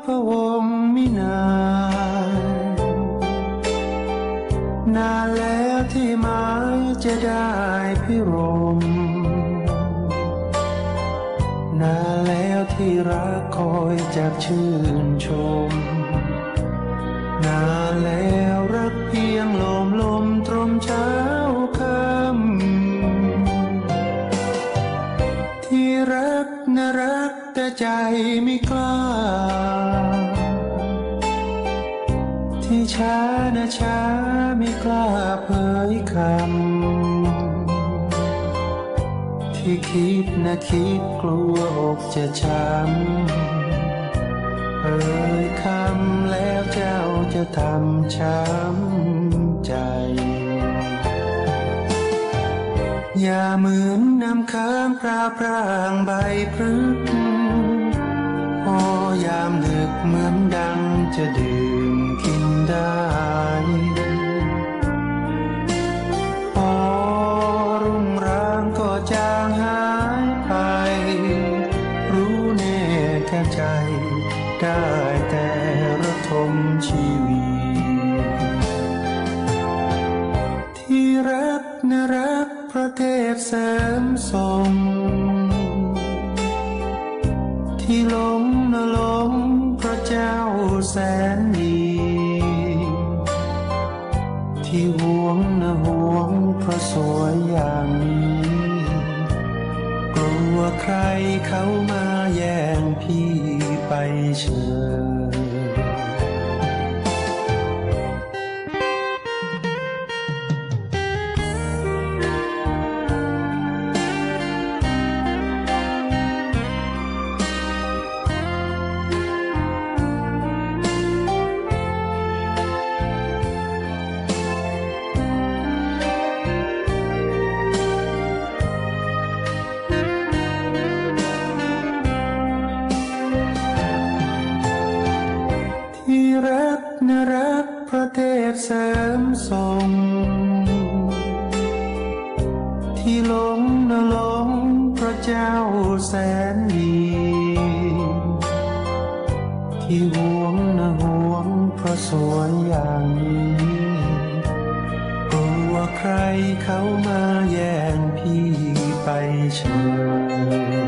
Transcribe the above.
พะวงมินานานแล้วที่หมายจะได้พิรมนานแล้วที่รักคอยจับชื่นชมนานแล้วรักเพียงลมลมตรมเช้าค่ำที่รักน่ารักแต่ใจไม่กล้าที่ช้านะช้าไม่กล้าเผยคำที่คิดนะคิดกลัวอกจะช้ำเอ่ยคำแล้วเจ้าจะทำช้ำใจอย่าเหมือนน้ำค้างพราพร่างใบพฤกษ์พอยามดึกเหมือนดังจะดื่มกินได้พอรุ่งรางก็จางหายไปรู้แน่แค่ใจได้แต่ระทมชีวิตที่รักน่ารักพระเทพเสริมทรงที่หลงน่ะหลงพระเจ้าแสนดีที่หวงน่ะหวงเพราะสวยอย่างนี้กลัวใครเขามาแย่งพี่ไปเฉยที่รักน่ารักพระเทพเสริมทรงที่หลงน่ะหลงพระเจ้าแสนดีที่หวงน่ะหวงเพราะสวยอย่างนี้กลัวใครเขามาแย่งพี่ไปเฉย